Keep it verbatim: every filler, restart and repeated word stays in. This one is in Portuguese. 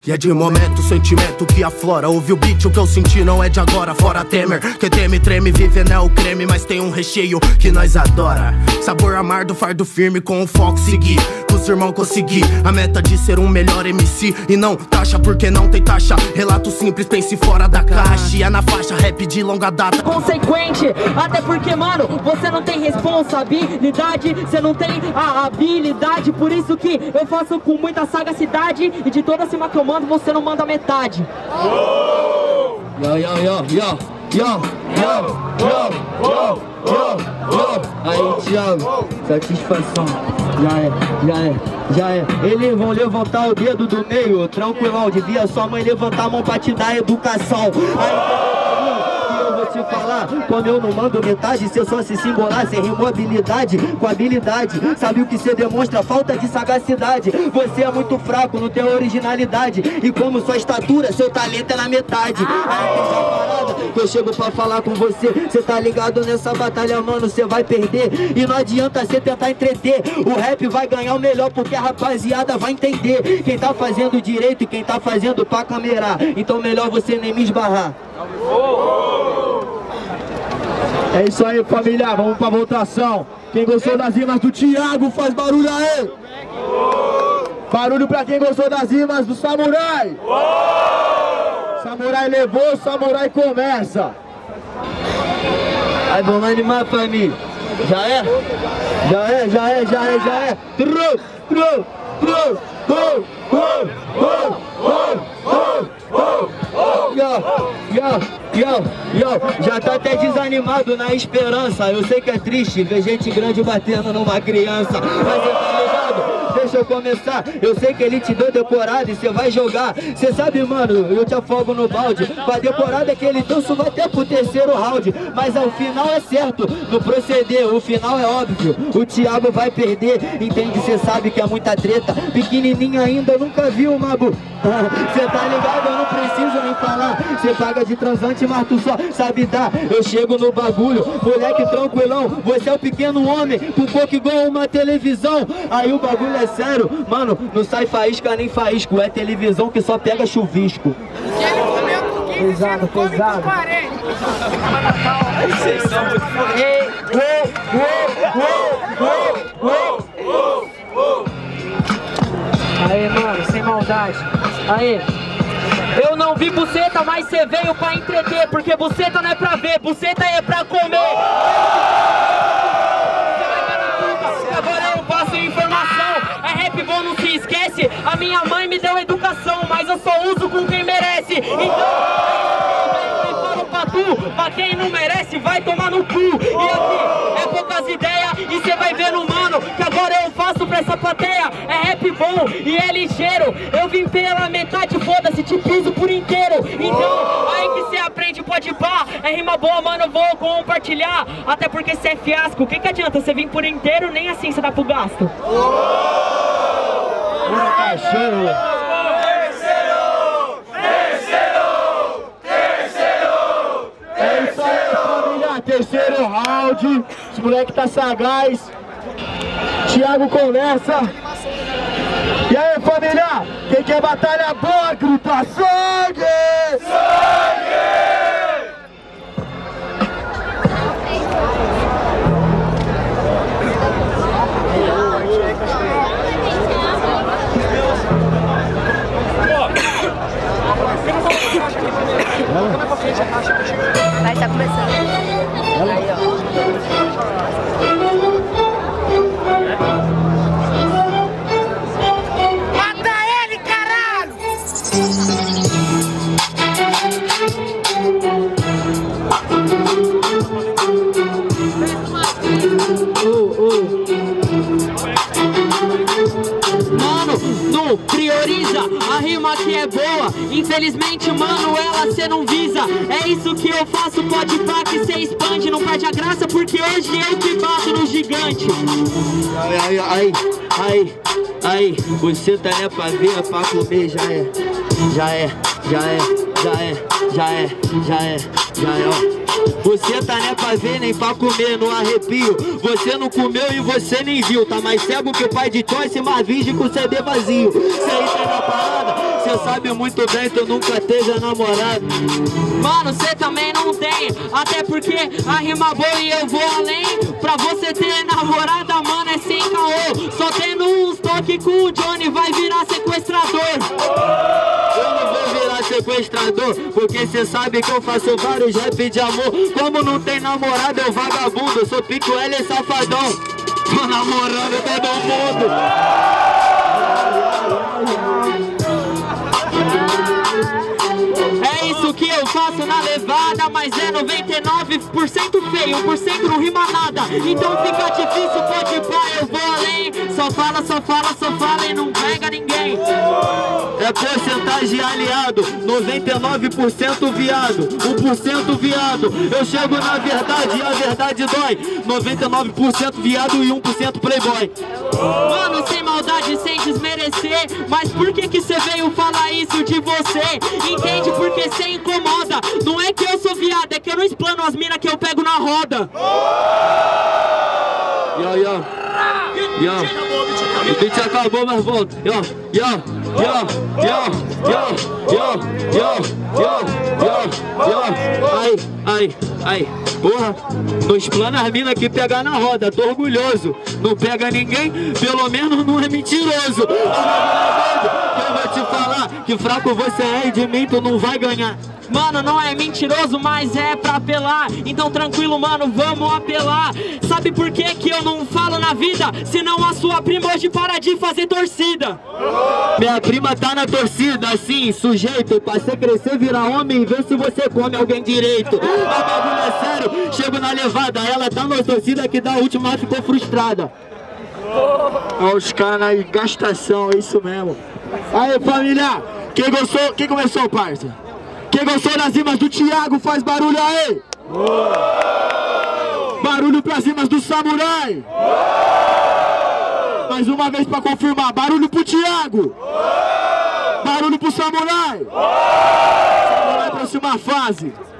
E é de momento, sentimento que aflora. Ouve o beat, o que eu senti não é de agora. Fora Temer, que teme, treme, vive é o creme. Mas tem um recheio que nós adora. Sabor amargo, fardo firme, com o foco seguir. Com os irmãos conseguir a meta de ser um melhor M C. E não taxa porque não tem taxa. Relato simples, pense fora da caixa. E é na faixa, rap de longa data. Consequente, até porque, mano, você não tem responsabilidade. Você não tem a habilidade. Por isso que eu faço com muita sagacidade. E de toda cima que eu mando, você não manda metade. Yo, yo, yo, yo, yo, yo, yo, yo, yo, yo. Aí, Thiago, satisfação. Já é, já é, já é. Eles vão levantar o dedo do meio, tranquilão. Devia sua mãe levantar a mão pra te dar educação. Aí, te falar, quando eu não mando metade, cê só se singular, cê rimou habilidade com habilidade. Sabe o que cê demonstra? Falta de sagacidade. Você é muito fraco, não tem originalidade. E como sua estatura, seu talento é na metade. Aí tem essa parada que eu chego pra falar com você. Cê tá ligado nessa batalha, mano, cê vai perder. E não adianta cê tentar entreter. O rap vai ganhar o melhor porque a rapaziada vai entender quem tá fazendo direito e quem tá fazendo pra camerar. Então melhor você nem me esbarrar. É isso aí, família, vamos pra votação. Quem gostou das rimas do Thiago, faz barulho aí. Barulho pra quem gostou das rimas do Samurai. Samurai levou, Samurai começa. Aí vamos animar, família. Já é? Já é, já é, já é, já é. Tru, tru, tru, tru, tru, tru, tru, tru. Yo, yo, yo, yo, já tá até desanimado na esperança. Eu sei que é triste ver gente grande batendo numa criança. Mas você tá ligado? Deixa eu começar. Eu sei que ele te deu decorada e você vai jogar. Você sabe, mano, eu te afogo no balde. Com a decorada que ele deu, isso vai até pro terceiro round. Mas ao final é certo, no proceder, o final é óbvio. O Thiago vai perder, entende? Você sabe que é muita treta. Pequenininho ainda, nunca viu uma bu... Você tá ligado? Eu não preciso nem falar. Você paga de transante, mas tu só sabe dar. Eu chego no bagulho, moleque tranquilão. Você é um pequeno homem, com pouco igual uma televisão. Aí o bagulho é sério, mano, não sai faísca nem faísco. É televisão que só pega chuvisco. Pesado, pesado. Vocês são muito Aí, mano, sem maldade. Aí. Eu não vi buceta, mas cê veio pra entreter. Porque buceta não é pra ver, buceta é pra comer. Agora eu passo informação. É rap bom, não se esquece. A minha mãe me deu educação, mas eu só uso com quem merece. Então, eu falo pra tu, pra quem não merece, vai tomar no cu. E aqui é poucas ideias e cê vai ver no mano que agora eu faço pra essa plateia. É rap bom e é ligeiro. Eu vim pela metade, foda-se, te piso por inteiro. Então, aí que cê aprende, pode pá. É rima boa, mano, eu vou compartilhar. Até porque cê é fiasco. O que que adianta você vir por inteiro, nem assim cê dá pro gasto. Cachorro. Terceiro round, esse moleque tá sagaz. Thiago começa. E aí, família? Quem quer batalha boa, grita sangue! Sangue! Vai, tá começando. Aí, ó. Mata ele, caralho! Uh, uh. Mano, não prioriza, a rima que é boa. Infelizmente, mano, ela cê não visa. É isso que eu faço, pode pá que cê expande. Não perde a graça porque hoje eu que bato no gigante. Ai, ai, ai, ai, ai. Você tá é pra ver, é pra comer, já é. Já é, já é, já é, já é, já é, já é, ó. Você tá nem pra ver, nem pra comer no arrepio. Você não comeu e você nem viu. Tá mais cego que o pai de Choice, mais virgem com C D vazio. Cê entende a parada? cê sabe muito bem, tu nunca teve namorado. Mano, cê também não tem, até porque a rima boa e eu vou além. Pra você ter namorada, mano, é sem caô. Só tendo uns toques com o Johnny vai virar sequestrador. Eu não vou virar sequestrador, porque cê sabe que eu faço vários rap de amor. Como não tem namorada, eu vagabundo, eu sou pico L e safadão. Tô namorando todo mundo. É isso que eu faço na levada, mas é noventa e nove por cento feio, um por cento não rima nada. Então fica difícil, pode pá, eu vou além. Só fala, só fala, só fala e não pega ninguém. É porcentagem aliado, noventa e nove por cento viado, um por cento viado. Eu chego na verdade e a verdade dói. noventa e nove por cento viado e um por cento playboy. Mano, sem maldade, sem desmerecer, mas por que que cê veio falar isso de você? Entende porque cê incomoda. Não é que eu sou viado, é que eu não explano as minas que eu pego na roda. Yo, yo, yo. O beat acabou, mas volta. Yo, yo, yo, yo, yo, yo, yo, yo, yo, yo. Ai, ai, ai. Porra, não explana as minas que pega na roda, tô orgulhoso. Não pega ninguém, pelo menos não é mentiroso. Eu vou te falar que fraco você é e de mim tu não vai ganhar. Mano, não é mentiroso, mas é pra apelar. Então tranquilo, mano, vamos apelar. Sabe por que que eu não falo na vida? Senão a sua prima hoje para de fazer torcida. Minha prima tá na torcida, assim, sujeito. Pra você crescer, virar homem e ver se você come alguém direito. A bagulho é sério, chego na levada. Ela tá na torcida que da última ficou frustrada. Olha os caras aí, gastação, é isso mesmo. Aí, família, quem gostou, quem começou, parça? Quem gostou das rimas do Thiago, faz barulho aí! Uou! Barulho pras rimas do Samurai! Uou! Mais uma vez pra confirmar, barulho pro Thiago! Uou! Barulho pro Samurai! Uou! Samurai, próxima fase!